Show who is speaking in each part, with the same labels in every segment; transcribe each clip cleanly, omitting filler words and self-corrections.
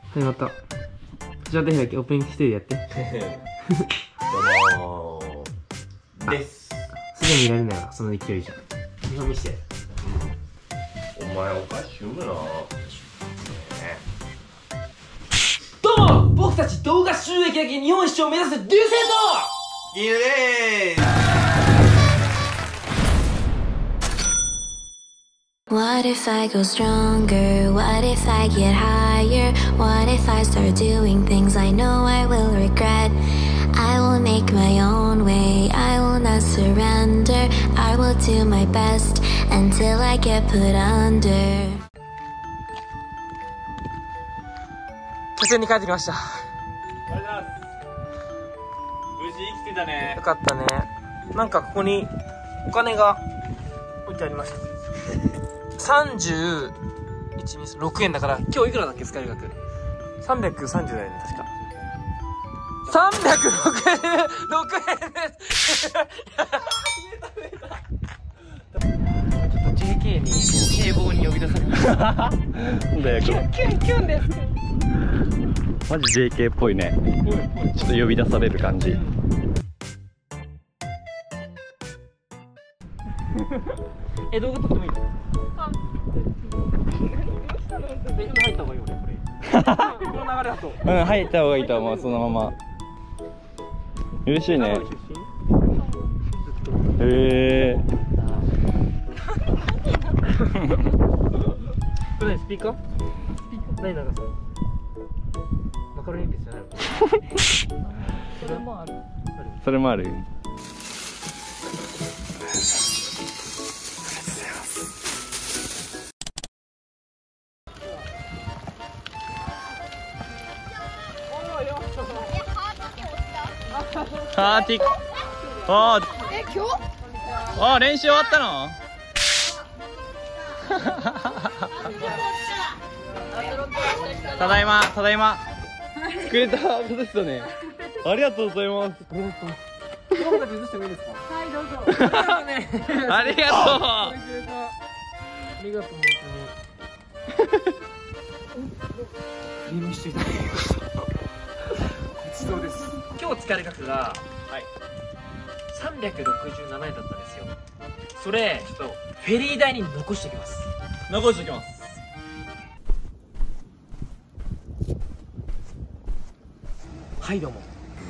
Speaker 1: 始まった。じゃあぜひオープニング一人でやって。
Speaker 2: どうもーです。
Speaker 1: すでにいられないわ、その勢いじゃ。日本見して。
Speaker 2: お前おかしいな。
Speaker 1: どうも、僕たち動画収益だけ日本一周を目指すデューセント
Speaker 2: ギルでーす。
Speaker 3: What if I go stronger? What if I get higher? What if I start doing things I know I will regret? I will make my own way, I will not surrender. I will do my best until I get put under.
Speaker 1: 途中に帰ってきました。
Speaker 2: ありがとうございます。無事生きてたね。
Speaker 1: よかったね。なんかここにお金が置いてありました。31、2、6円だから、今日いくらだっけ、使い額。330だよね、確か。306円です。ちょっと JK に警棒に呼び出されました。
Speaker 2: なんだよ、
Speaker 1: キュンキュンキュンです。
Speaker 2: マジ JK っぽいね。ちょっと呼び出される感じ。
Speaker 1: 動画撮ってもいいの？入った方がいいよね、これ。この流れだと。
Speaker 2: 入った方がいいと思う、そのまま。嬉しいね。
Speaker 1: これ何、スピーカー？何流す？マカロニ鉛筆じゃないの？それもある。
Speaker 2: それもある。今日？練習終わったの？ただいま、ただいま。作れたことですよね。ありがとうございます。
Speaker 1: 映してもいいですか？はい、どうぞ。
Speaker 2: ありがとう。
Speaker 1: ありがとう、本当に。ゲームしていただきました。ごちそうです。今日使える額が367円だったんですよ。それちょっとフェリー代に残しておきます。
Speaker 2: 残しておきます。
Speaker 1: はいどうも。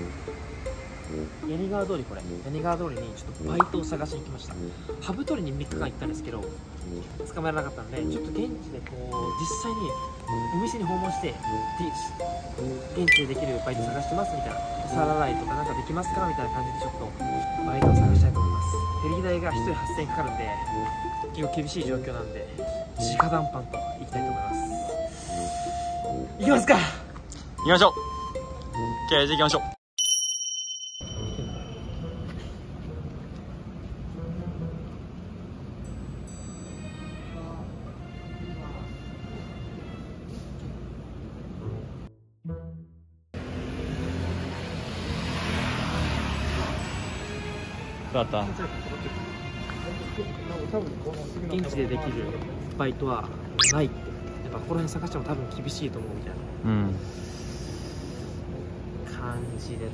Speaker 1: 柳川通り、これ柳川通りにちょっとバイトを探しに来ました。ハブ取りに3日間行ったんですけど捕まえられなかったんで、ちょっと現地でこう実際にお店に訪問して現地でできるバイト探してますみたいな、皿洗いとかなんかできますかみたいな感じでちょっとバイトを探したいと思います。フェリー代が1人8000円かかるんで結構厳しい状況なんで直談判と行きたいと思います。行きますか。
Speaker 2: 行きましょう。じゃあ行きましょう。どうだった？
Speaker 1: 現地でできるバイトはないって、やっぱここら辺探しても多分厳しいと思うみたいな感じで、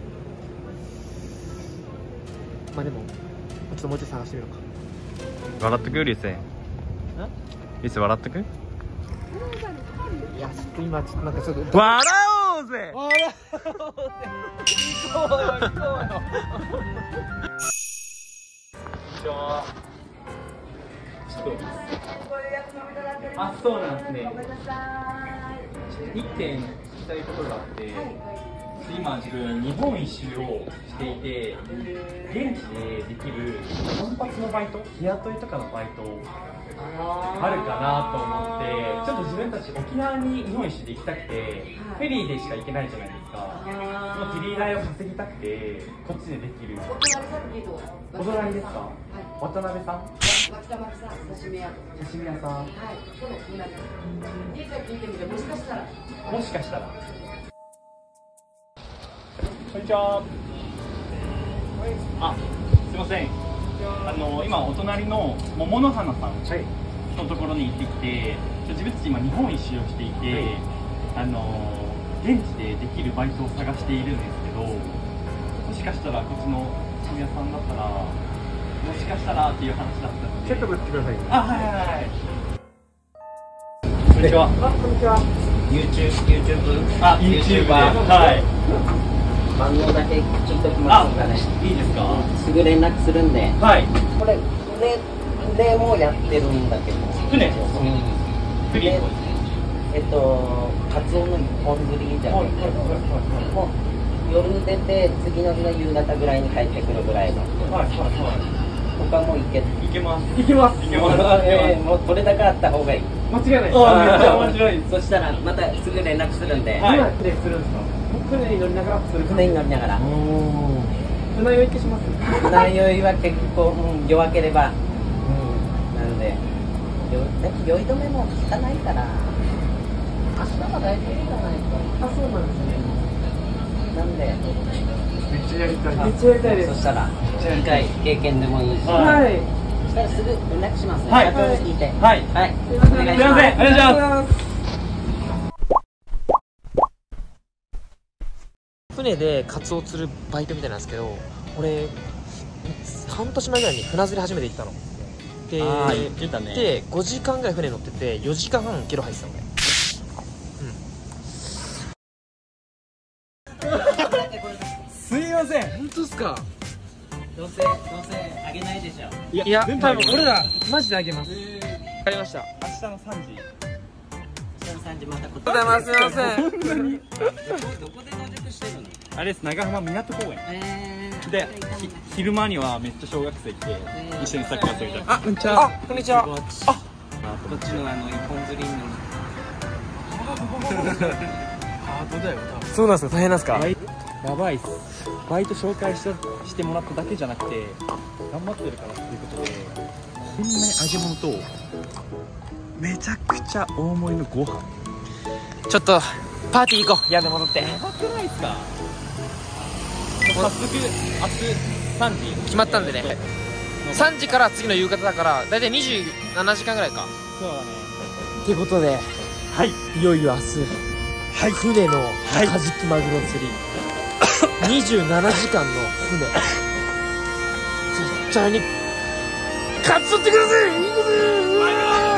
Speaker 1: まあでもちょっともうちょっと探してみようか。
Speaker 2: 笑ってく？リスリス笑ってく？
Speaker 1: いやちょっと今ちょっとなんかちょっと
Speaker 2: 笑おうぜ。
Speaker 1: 行こうよ行こうよ。ちょっとそうなんですね。1点聞きたいことがあって、今自分日本一周をしていて、現地でできる単発のバイト、日雇いとかのバイトあるかなと思って、ちょっと自分たち沖縄に日本一周で行きたくて、フェリーでしか行けないじゃないですか。そのフェリー代を稼ぎたくてこっちでできる。お隣ですか？渡辺さん？
Speaker 4: 松田さん、刺身屋
Speaker 1: さん。
Speaker 4: はい、そうです。家から聞いてみて、もしかしたら。
Speaker 2: こんにちは。あ、すいません。今お隣の桃の花さんのところに行ってきて、自分たち今日本一周をしていて、
Speaker 1: 現地でできるバイトを探しているんですけど、もしかしたらこっちの渋谷さんだったら、もしかしたらっていう話だったので。
Speaker 5: ちょっと待ってください。
Speaker 1: あ、はいはいはい。こんにちは。
Speaker 5: あ、こんにちは。
Speaker 1: あ、YouTuber。はい。
Speaker 6: 番号だけ聞いときますからね。
Speaker 1: いいですか？
Speaker 6: すぐ連絡するんで。
Speaker 1: はい。
Speaker 6: これ、船もやってるんだけど。
Speaker 1: 船。
Speaker 6: で、カツオの一本釣りじゃないけど、もう夜出て、次の日の夕方ぐらいに帰ってくるぐらいの。
Speaker 1: はいはいはい。
Speaker 6: 他も行けます。
Speaker 5: 行きます。
Speaker 6: もうこれだけあった方がいい。
Speaker 5: 間違いない。
Speaker 1: めっちゃ面白いです。
Speaker 6: そしたら、またすぐ連絡するんで。
Speaker 1: はい。
Speaker 5: 船するんですか？船に乗りながらする。
Speaker 6: 船に乗りながら。
Speaker 5: 船酔いってします？
Speaker 6: 船酔いは結構、弱ければ。なんで、酔い止めも効かないから、明日は大丈夫じゃないと。
Speaker 5: あ、そうなんですね。
Speaker 6: なんで、
Speaker 5: めっちゃやりたい。めっちゃやりたいです。
Speaker 6: そしたら、一回経験でもいいし、
Speaker 5: はい。
Speaker 6: そしたらすぐ連絡しますね。
Speaker 1: はい
Speaker 6: 聞いて。
Speaker 1: はい。
Speaker 6: はい。
Speaker 5: すいません。
Speaker 6: お願いします。
Speaker 1: すいません。ありがとうございます。
Speaker 7: 船でカツオを釣るバイトみたいなんですけど、俺半年前ぐらいに船釣り初めて行ったので、
Speaker 1: 言ってたね。
Speaker 7: で5時間ぐらい船乗ってて4時間半ゲロ吐いてたの俺。
Speaker 1: すいません。
Speaker 7: 本当ですか？
Speaker 6: どうせあげないでしょ。
Speaker 7: いや多分俺らマジであげます。わかりました。
Speaker 1: 明日の3時。
Speaker 6: 明日の3時また
Speaker 7: ございます。すいません。
Speaker 6: どこで野宿してるの？
Speaker 1: あれです、長浜港公園。で、昼間にはめっちゃ小学生来て、一緒にサッカーやってみたい。
Speaker 7: あ、こんにちは。こんにちは。
Speaker 6: こっちの一本釣りに乗る。
Speaker 7: そうなんですか？大変なんですか？
Speaker 1: やばいっす。バイト紹介してもらっただけじゃなくて、頑張ってるからっていうことで、こんなに揚げ物と、めちゃくちゃ大盛りのご飯。
Speaker 7: ちょっとパーティー行こう。宿戻って。
Speaker 1: やばくないっすか？早速、明日3時
Speaker 7: 決まったんでね。3時から次の夕方だからだいたい27時間ぐらいか。
Speaker 1: そうだね。
Speaker 7: ってことで、
Speaker 1: はい。
Speaker 7: いよいよ明日、
Speaker 1: はい。
Speaker 7: 船の
Speaker 1: はい
Speaker 7: カジキマグロ釣り、27時間の船、絶対にカツ取ってください。いいこと